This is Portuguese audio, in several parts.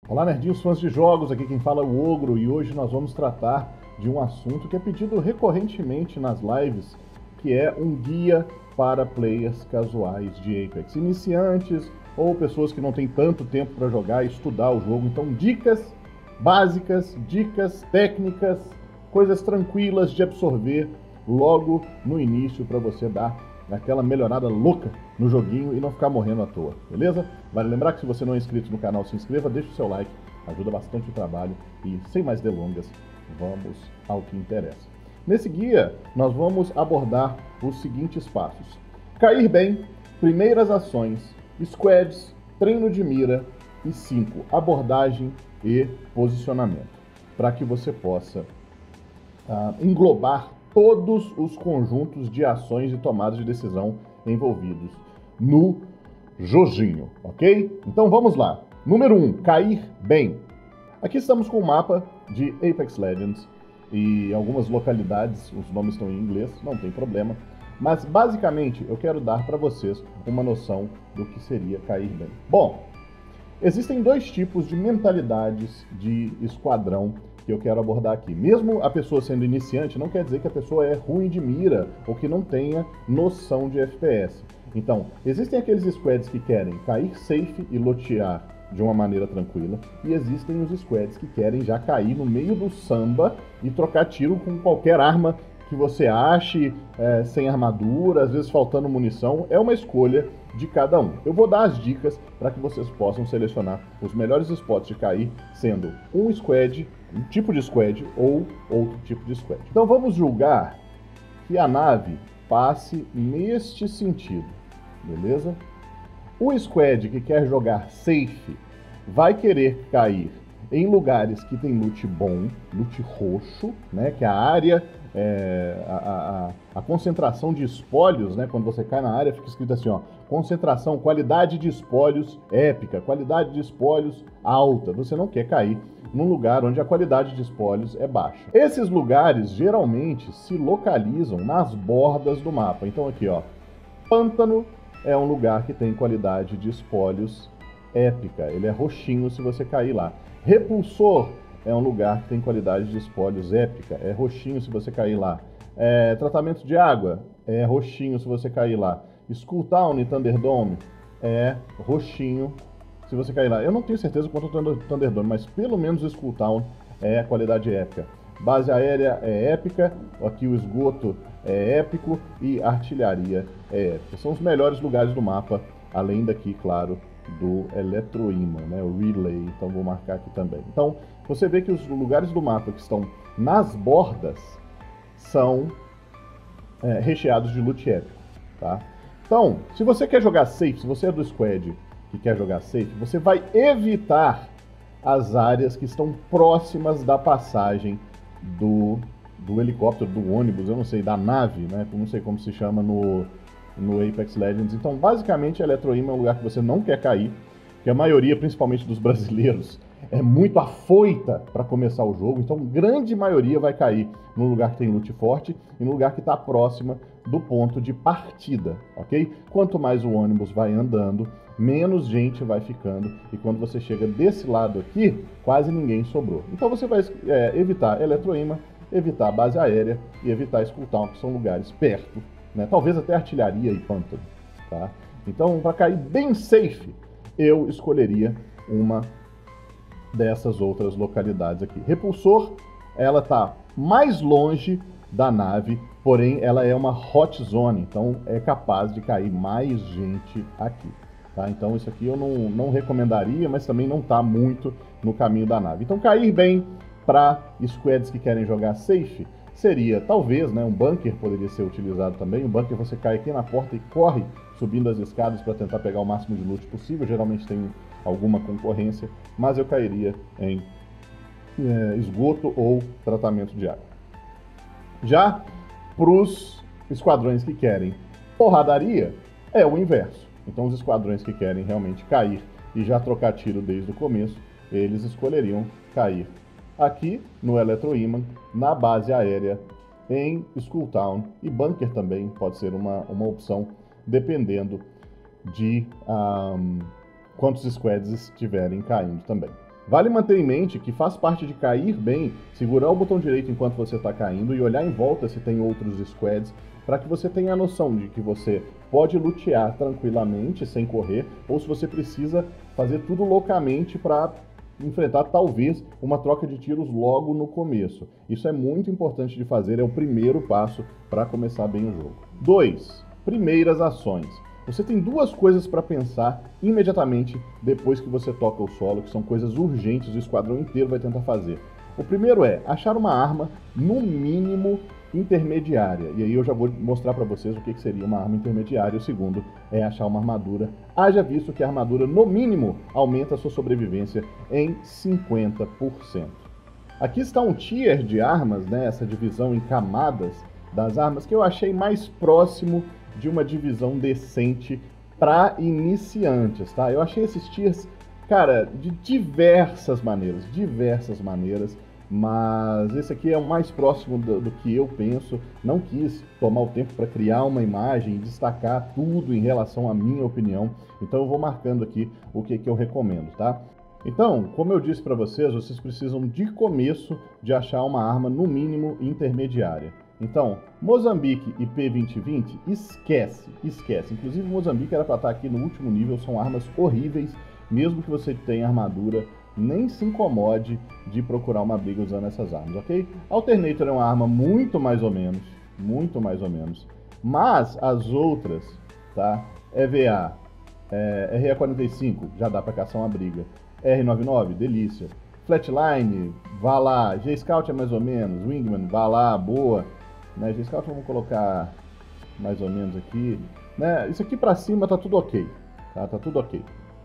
Olá, nerdinhos, fãs de jogos, aqui quem fala é o Ogro e hoje nós vamos tratar de um assunto que é pedido recorrentemente nas lives, que é um guia para players casuais de Apex, iniciantes ou pessoas que não têm tanto tempo para jogar e estudar o jogo. Então, dicas básicas, dicas técnicas, coisas tranquilas de absorver logo no início para você dar aquela melhorada louca no joguinho e não ficar morrendo à toa, beleza? Vale lembrar que se você não é inscrito no canal, se inscreva, deixa o seu like, ajuda bastante o trabalho e sem mais delongas, vamos ao que interessa. Nesse guia, nós vamos abordar os seguintes passos: cair bem, primeiras ações, squads, treino de mira e 5, abordagem e posicionamento, para que você possa englobar todos os conjuntos de ações e tomadas de decisão envolvidos no joguinho, ok? Então vamos lá. Número 1, cair bem. Aqui estamos com o mapa de Apex Legends e algumas localidades, os nomes estão em inglês, não tem problema. Mas basicamente eu quero dar para vocês uma noção do que seria cair bem. Bom, existem dois tipos de mentalidades de esquadrão que eu quero abordar aqui. Mesmo a pessoa sendo iniciante, não quer dizer que a pessoa é ruim de mira ou que não tenha noção de FPS. Então, existem aqueles squads que querem cair safe e lotear de uma maneira tranquila, e existem os squads que querem já cair no meio do samba e trocar tiro com qualquer arma que você ache, sem armadura, às vezes faltando munição. É uma escolha de cada um. Eu vou dar as dicas para que vocês possam selecionar os melhores spots de cair, sendo um squad, um tipo de squad ou outro tipo de squad. Então vamos julgar que a nave passe neste sentido, beleza? O squad que quer jogar safe vai querer cair em lugares que tem loot bom, loot roxo, né, que a área, a concentração de espólios, né, quando você cai na área fica escrito assim, ó, concentração, qualidade de espólios épica, qualidade de espólios alta. Você não quer cair num lugar onde a qualidade de espólios é baixa. Esses lugares geralmente se localizam nas bordas do mapa. Então aqui, ó, Pântano é um lugar que tem qualidade de espólios épica, ele é roxinho se você cair lá. Repulsor é um lugar que tem qualidade de espólios épica, é roxinho se você cair lá. Tratamento de água é roxinho se você cair lá. Skull Town e Thunderdome é roxinho se você cair lá. Eu não tenho certeza quanto ao Thunderdome, mas pelo menos o Skull Town é qualidade épica. Base aérea é épica, aqui o esgoto é épico e artilharia é épica. São os melhores lugares do mapa, além daqui, claro, do Eletroímã, né, o Relay, então vou marcar aqui também. Então, você vê que os lugares do mapa que estão nas bordas são recheados de loot épico, tá? Então, se você quer jogar safe, se você é do squad que quer jogar safe, você vai evitar as áreas que estão próximas da passagem do helicóptero, do ônibus, eu não sei, da nave, né? Eu não sei como se chama no Apex Legends. Então, basicamente, a Eletroímã é um lugar que você não quer cair, que a maioria, principalmente dos brasileiros, é muito afoita para começar o jogo. Então, grande maioria vai cair num lugar que tem loot forte e num lugar que está próxima do ponto de partida, ok? Quanto mais o ônibus vai andando, menos gente vai ficando, e quando você chega desse lado aqui, quase ninguém sobrou. Então você vai evitar Eletroímã, evitar base aérea e evitar Skull Town, que são lugares perto, né? Talvez até artilharia e pântano, tá? Então, para cair bem safe, eu escolheria uma dessas outras localidades aqui. Repulsor, ela está mais longe da nave, porém ela é uma hot zone, então é capaz de cair mais gente aqui. Tá? Então isso aqui eu não recomendaria, mas também não está muito no caminho da nave. Então cair bem para squads que querem jogar safe seria, talvez, né, um bunker poderia ser utilizado também. Um bunker você cai aqui na porta e corre subindo as escadas para tentar pegar o máximo de loot possível. Geralmente tem alguma concorrência, mas eu cairia em esgoto ou tratamento de água. Já para os esquadrões que querem porradaria, é o inverso. Então os esquadrões que querem realmente cair e já trocar tiro desde o começo, eles escolheriam cair aqui no Eletroímã, na base aérea, em Skull Town, e bunker também pode ser uma opção, dependendo de quantos squads estiverem caindo também. Vale manter em mente que faz parte de cair bem, segurar o botão direito enquanto você está caindo e olhar em volta se tem outros squads, para que você tenha a noção de que você pode lutear tranquilamente, sem correr, ou se você precisa fazer tudo loucamente para enfrentar talvez uma troca de tiros logo no começo. Isso é muito importante de fazer, é o primeiro passo para começar bem o jogo. 2. Primeiras ações. Você tem duas coisas para pensar imediatamente depois que você toca o solo, que são coisas urgentes, o esquadrão inteiro vai tentar fazer. O primeiro é achar uma arma, no mínimo, intermediária. E aí eu já vou mostrar para vocês o que seria uma arma intermediária. O segundo é achar uma armadura. Haja visto que a armadura, no mínimo, aumenta a sua sobrevivência em 50%. Aqui está um tier de armas, né, essa divisão em camadas das armas, que eu achei mais próximo de uma divisão decente para iniciantes, tá? Eu achei esses tiers, cara, de diversas maneiras, mas esse aqui é o mais próximo do que eu penso. Não quis tomar o tempo para criar uma imagem e destacar tudo em relação à minha opinião, então eu vou marcando aqui o que eu recomendo, tá? Então, como eu disse para vocês, vocês precisam de começo de achar uma arma no mínimo intermediária. Então, Mozambique e P2020, esquece. Inclusive, Mozambique era para estar aqui no último nível, são armas horríveis, mesmo que você tenha armadura, nem se incomode de procurar uma briga usando essas armas, ok? Alternator é uma arma muito mais ou menos, mas as outras, tá? EVA, RE45, já dá para caçar uma briga. R99, delícia. Flatline, vá lá. G-Scout é mais ou menos. Wingman, vá lá, boa. Né, G-Scout vamos colocar mais ou menos aqui. Né, isso aqui pra cima tá tudo ok. Tá tudo ok.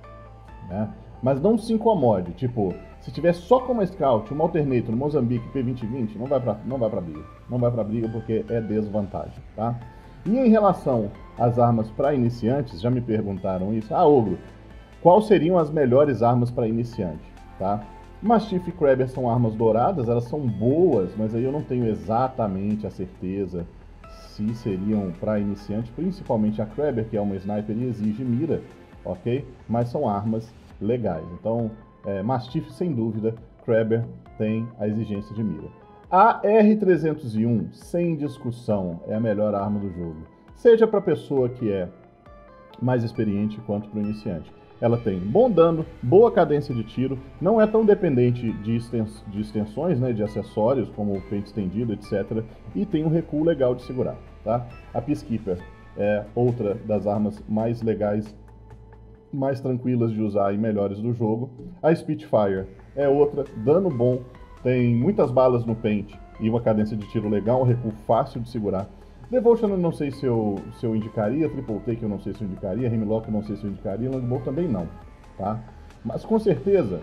Né? Mas não se incomode. Tipo, se tiver só como Scout, uma Alternator, Mozambique, P2020, não vai pra briga. Não vai pra briga porque é desvantagem, tá? E em relação às armas para iniciantes, já me perguntaram isso. Ah, Ogro, quais seriam as melhores armas para iniciante, tá? Mastiff e Kraber são armas douradas, elas são boas, mas aí eu não tenho exatamente a certeza se seriam para iniciante, principalmente a Kraber, que é uma sniper e exige mira, ok? Mas são armas legais. Então, Mastiff sem dúvida, Kraber tem a exigência de mira. A R301, sem discussão, é a melhor arma do jogo. Seja para a pessoa que é mais experiente quanto para o iniciante. Ela tem bom dano, boa cadência de tiro, não é tão dependente de extensões, né, de acessórios como o pente estendido, etc. E tem um recuo legal de segurar, tá? A Peacekeeper é outra das armas mais legais, mais tranquilas de usar e melhores do jogo. A Spitfire é outra, dano bom, tem muitas balas no pente e uma cadência de tiro legal, um recuo fácil de segurar. Devotion eu não sei se eu indicaria, Triple Take eu não sei se eu indicaria, Hemlock eu não sei se eu indicaria, Longbow também não, tá? Mas com certeza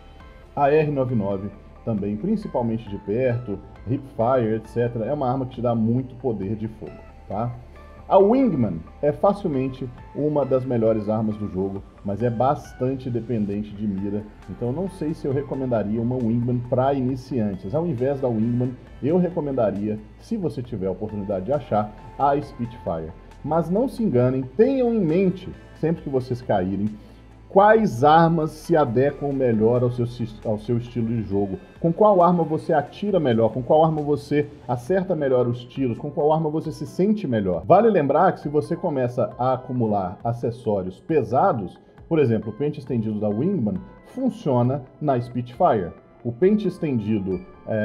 a R99 também, principalmente de perto, Hipfire, etc, é uma arma que te dá muito poder de fogo, tá? A Wingman é facilmente uma das melhores armas do jogo, mas é bastante dependente de mira, então não sei se eu recomendaria uma Wingman para iniciantes. Ao invés da Wingman, eu recomendaria, se você tiver a oportunidade de achar, a Spitfire. Mas não se enganem, tenham em mente, sempre que vocês caírem, quais armas se adequam melhor ao seu estilo de jogo, com qual arma você atira melhor, com qual arma você acerta melhor os tiros, com qual arma você se sente melhor. Vale lembrar que se você começa a acumular acessórios pesados, por exemplo, o pente estendido da Wingman funciona na Spitfire. O pente estendido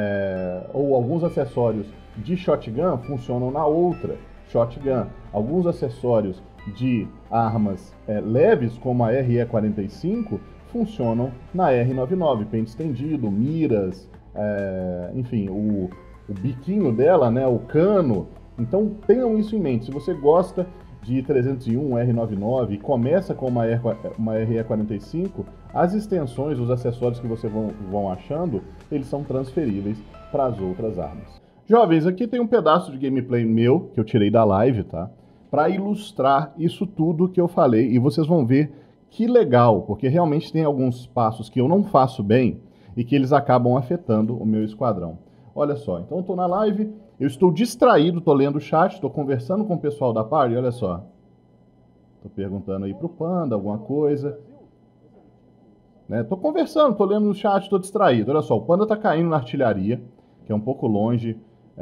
ou alguns acessórios de Shotgun funcionam na outra Shotgun. Alguns acessórios de armas leves, como a RE45, funcionam na R99, pente estendido, miras, enfim, o biquinho dela, né, o cano. Então tenham isso em mente. Se você gosta de 301, R99 e começa com uma RE45, as extensões, os acessórios que você vão achando, eles são transferíveis para as outras armas. Jovens, aqui tem um pedaço de gameplay meu, que eu tirei da live, tá? Para ilustrar isso tudo que eu falei, e vocês vão ver que legal, porque realmente tem alguns passos que eu não faço bem e que eles acabam afetando o meu esquadrão. Olha só, então eu estou na live, eu estou distraído, estou lendo o chat, estou conversando com o pessoal da party, olha só. Estou perguntando aí pro Panda alguma coisa. né? Tô conversando, tô lendo no chat, tô distraído. Olha só, o Panda tá caindo na artilharia, que é um pouco longe,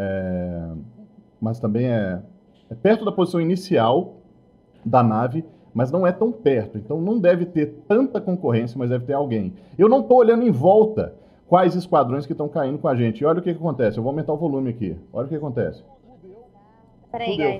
mas também é perto da posição inicial da nave, mas não é tão perto. Então não deve ter tanta concorrência, mas deve ter alguém. Eu não tô olhando em volta quais esquadrões que estão caindo com a gente. E olha o que acontece. Eu vou aumentar o volume aqui. Olha o que acontece. Peraí, guys.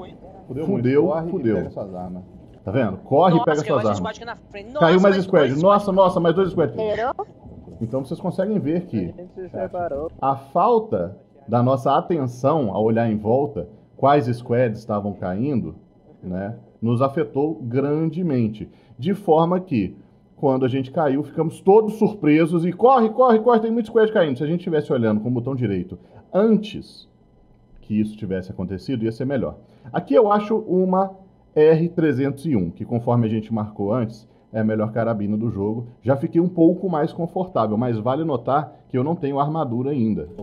Fudeu. Pega suas armas. Tá vendo? Corre e pega suas armas. Caiu mais squad. Nossa, mais 2 squads. Então vocês conseguem ver que a falta da nossa atenção a olhar em volta quais squads estavam caindo, né, nos afetou grandemente. De forma que, quando a gente caiu, ficamos todos surpresos e corre, tem muito squad caindo. Se a gente estivesse olhando com o botão direito antes que isso tivesse acontecido, ia ser melhor. Aqui eu acho uma R301, que conforme a gente marcou antes, é a melhor carabina do jogo. Já fiquei um pouco mais confortável, mas vale notar que eu não tenho armadura ainda. Tô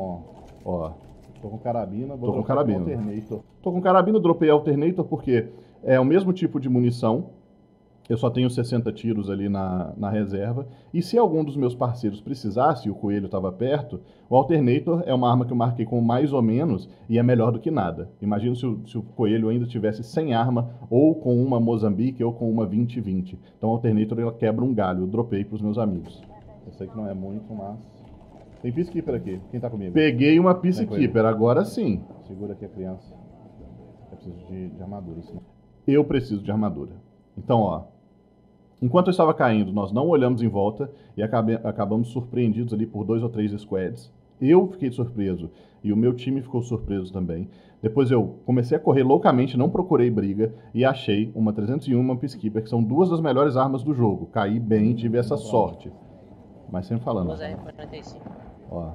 com carabina, Tô com carabina. Alternator. Tô com carabina, dropei Alternator porque é o mesmo tipo de munição. Eu só tenho 60 tiros ali na reserva. E se algum dos meus parceiros precisasse, e o coelho estava perto, o Alternator é uma arma que eu marquei com mais ou menos e é melhor do que nada. Imagina se o coelho ainda tivesse sem arma, ou com uma Mozambique, ou com uma 20-20. Então o Alternator ela quebra um galho. Eu dropei para os meus amigos. Eu sei que não é muito, mas... Tem Peacekeeper aqui. Quem tá comigo? Peguei uma Peacekeeper, agora sim. Segura aqui a criança. Eu preciso de armadura, sim. Eu preciso de armadura. Então, ó, enquanto eu estava caindo, nós não olhamos em volta e acabamos surpreendidos ali por 2 ou 3 squads. Eu fiquei surpreso e o meu time ficou surpreso também. Depois eu comecei a correr loucamente, não procurei briga e achei uma 301 e uma Peacekeeper, que são duas das melhores armas do jogo. Caí bem, tive essa sorte. Mas sempre falando. Ó.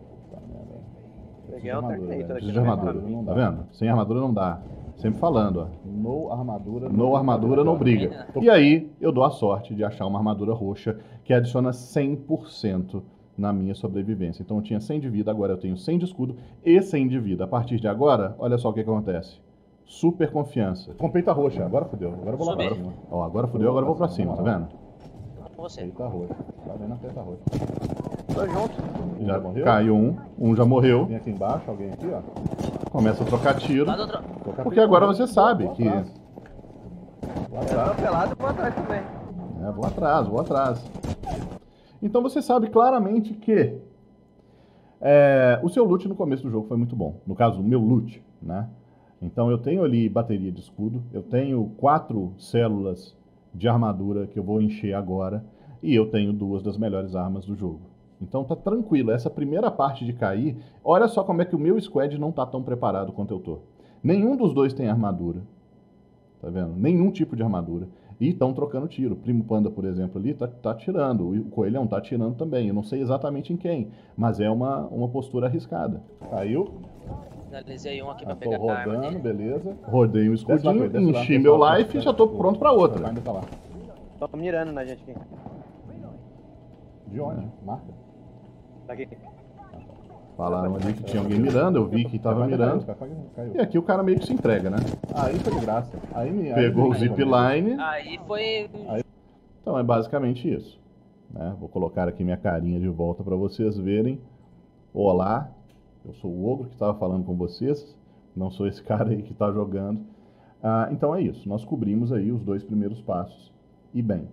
Peguei Alternator Preciso de armadura. Tá vendo? Sem armadura não dá. Sempre falando, ó. No armadura, no briga. E aí, eu dou a sorte de achar uma armadura roxa que adiciona 100% na minha sobrevivência. Então eu tinha 100 de vida, agora eu tenho 100 de escudo e 100 de vida. A partir de agora, olha só o que acontece. Super confiança. Com peita roxa, agora fudeu. Agora eu vou lá pra cima. Ó, agora fudeu, agora eu vou pra cima, tá vendo? Peita roxa. Tá vendo a peita roxa. Tô junto. Já morreu? Caiu um já morreu. Vem aqui embaixo, alguém aqui, ó. Começa a trocar tiro. Porque peita agora roxa. você sabe Vou que... atrás. Vou atrás. Atropelado e vou atrás também. Vou atrás. Então você sabe claramente que o seu loot no começo do jogo foi muito bom. No caso, o meu loot, né? Então eu tenho ali bateria de escudo, eu tenho 4 células de armadura que eu vou encher agora, e eu tenho 2 das melhores armas do jogo. Então tá tranquilo, essa primeira parte de cair, olha só como é que o meu squad não tá tão preparado quanto eu tô. Nenhum dos dois tem armadura, tá vendo? Nenhum tipo de armadura. E estão trocando tiro. O Primo Panda, por exemplo, ali tá atirando. O Coelhão tá atirando também. Eu não sei exatamente em quem, mas é uma postura arriscada. Caiu. Finalizei um aqui pra Tô pegar a arma rodando, dele. beleza. Rodei um escudinho, Desce lá, enchi meu life e já tô pronto pra outra. Ainda tá lá. Tô mirando na gente aqui. De onde? Marca. Tá aqui. Falaram ali que tinha alguém mirando, eu vi que tava mirando. Caiu. E aqui o cara meio que se entrega, né? Aí foi de graça. Pegou o zipline. Aí foi... Então é basicamente isso, né? Vou colocar aqui minha carinha de volta para vocês verem. Olá, eu sou o Ogro que estava falando com vocês, não sou esse cara aí que está jogando. Então é isso, nós cobrimos aí os 2 primeiros passos. E bem,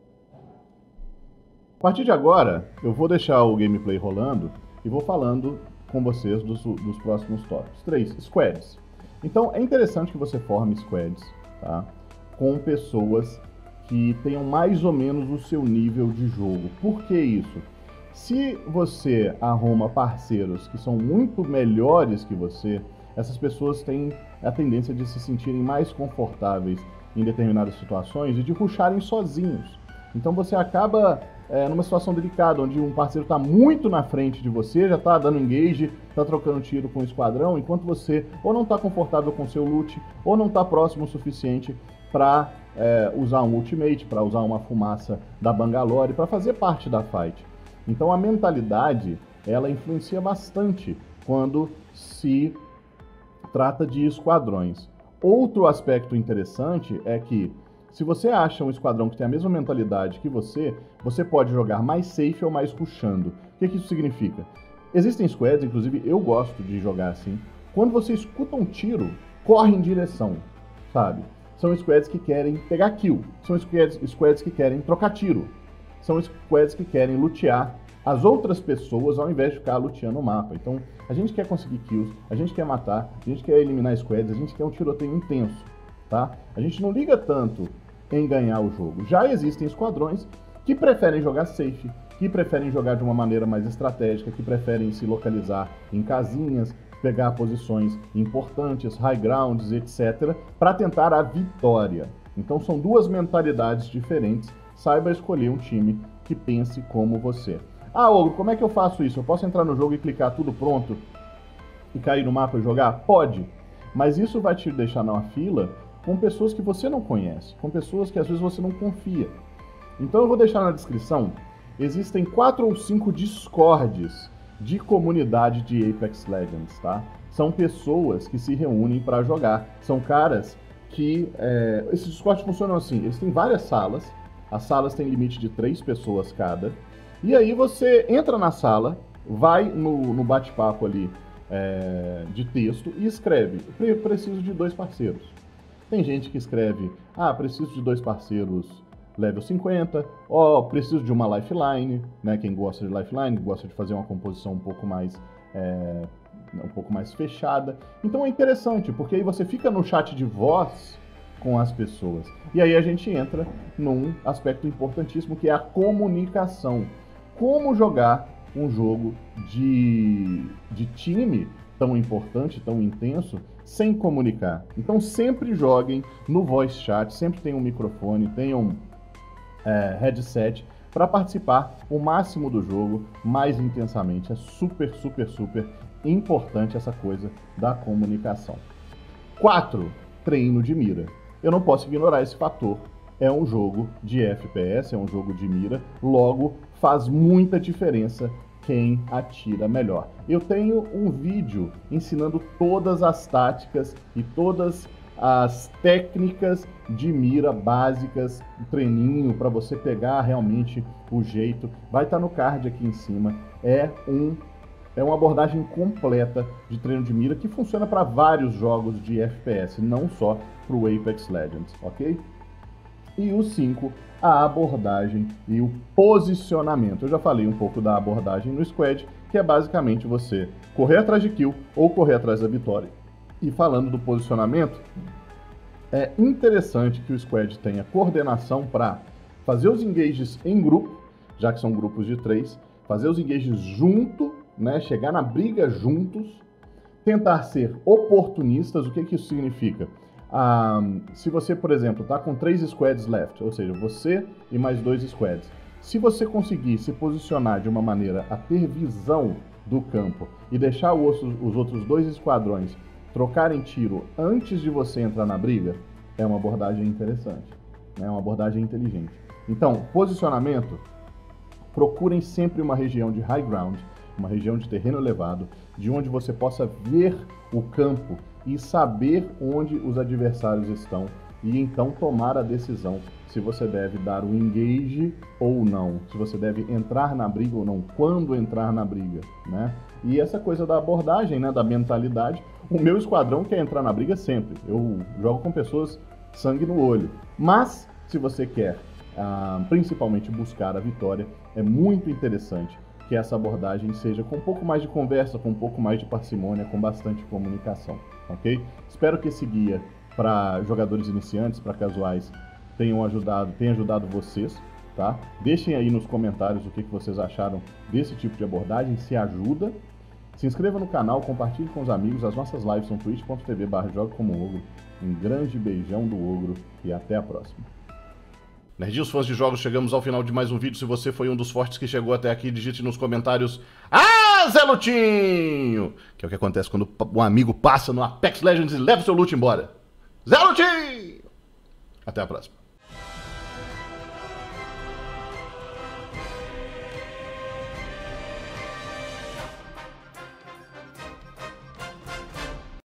a partir de agora eu vou deixar o gameplay rolando e vou falando com vocês dos próximos tópicos. 3, squads. Então é interessante que você forme squads, tá? Com pessoas que tenham mais ou menos o seu nível de jogo. Por que isso? Se você arruma parceiros que são muito melhores que você, essas pessoas têm a tendência de se sentirem mais confortáveis em determinadas situações e de rusharem sozinhos. Então você acaba numa situação delicada, onde um parceiro está muito na frente de você, já está dando engage, está trocando tiro com o esquadrão, enquanto você ou não está confortável com seu loot, ou não está próximo o suficiente para usar um ultimate, para usar uma fumaça da Bangalore, para fazer parte da fight. Então a mentalidade, ela influencia bastante quando se trata de esquadrões. Outro aspecto interessante é que Se você acha um esquadrão que tem a mesma mentalidade que você pode jogar mais safe ou mais rushando. O que isso significa? Existem squads, inclusive eu gosto de jogar assim, quando você escuta um tiro, corre em direção, sabe? São squads que querem pegar kill, são squads que querem trocar tiro, são squads que querem lutear as outras pessoas ao invés de ficar luteando o mapa. Então, a gente quer conseguir kills, a gente quer matar, a gente quer eliminar squads, a gente quer um tiroteio intenso, tá? A gente não liga tanto em ganhar o jogo. Já existem esquadrões que preferem jogar safe, que preferem jogar de uma maneira mais estratégica, que preferem se localizar em casinhas, pegar posições importantes, high grounds, etc., para tentar a vitória. Então são duas mentalidades diferentes. Saiba escolher um time que pense como você. Ah, Ogro, como é que eu faço isso? Eu posso entrar no jogo e clicar tudo pronto e cair no mapa e jogar? Pode, mas isso vai te deixar numa fila com pessoas que você não conhece, com pessoas que às vezes você não confia. Então eu vou deixar na descrição, existem 4 ou 5 discords de comunidade de Apex Legends, tá? São pessoas que se reúnem para jogar, são caras que... esses discords funcionam assim, eles têm várias salas, as salas têm limite de 3 pessoas cada, e aí você entra na sala, vai no bate-papo ali de texto e escreve, preciso de 2 parceiros. Tem gente que escreve, preciso de 2 parceiros level 50, preciso de uma lifeline, né? Quem gosta de lifeline, gosta de fazer uma composição um pouco mais fechada. Então é interessante, porque aí você fica no chat de voz com as pessoas. E aí a gente entra num aspecto importantíssimo que é a comunicação. Como jogar um jogo de time tão importante, tão intenso, sem comunicar. Então sempre joguem no voice chat, sempre tenham um microfone, tenham headset para participar o máximo do jogo, mais intensamente. É super, super, super importante essa coisa da comunicação. 4. Treino de mira. Eu não posso ignorar esse fator. É um jogo de FPS, é um jogo de mira, logo faz muita diferença quem atira melhor. Eu tenho um vídeo ensinando todas as táticas e todas as técnicas de mira básicas, um treininho para você pegar realmente o jeito. Vai estar no card aqui em cima. É uma abordagem completa de treino de mira que funciona para vários jogos de FPS, não só para o Apex Legends, ok? E o 5, a abordagem e o posicionamento. Eu já falei um pouco da abordagem no Squad, que é basicamente você correr atrás de kill ou correr atrás da vitória. E falando do posicionamento, é interessante que o Squad tenha coordenação para fazer os engages em grupo, já que são grupos de 3, fazer os engages junto, né, chegar na briga juntos, tentar ser oportunistas. O que isso significa? Se você, por exemplo, está com 3 squads left, ou seja, você e mais 2 squads, se você conseguir se posicionar de uma maneira a ter visão do campo e deixar os outros 2 esquadrões trocarem tiro antes de você entrar na briga, é uma abordagem interessante, né? É uma abordagem inteligente. Então, posicionamento, procurem sempre uma região de high ground, uma região de terreno elevado, de onde você possa ver o campo e saber onde os adversários estão e então tomar a decisão se você deve dar o engage ou não, se você deve entrar na briga ou não, quando entrar na briga, né? E essa coisa da abordagem, né, da mentalidade, o meu esquadrão quer entrar na briga sempre. Eu jogo com pessoas sangue no olho, mas se você quer principalmente buscar a vitória, é muito interessante que essa abordagem seja com um pouco mais de conversa, com um pouco mais de parcimônia, com bastante comunicação, ok? Espero que esse guia para jogadores iniciantes, para casuais, tenha ajudado vocês, tá? Deixem aí nos comentários o que vocês acharam desse tipo de abordagem, se ajuda. Se inscreva no canal, compartilhe com os amigos. As nossas lives são twitch.tv/jogacomoogro. Um grande beijão do Ogro e até a próxima. Nerdinhos, fãs de jogos, chegamos ao final de mais um vídeo. Se você foi um dos fortes que chegou até aqui, digite nos comentários Zé Lutinho! Que é o que acontece quando um amigo passa no Apex Legends e leva o seu loot embora. Zé Lutinho! Até a próxima.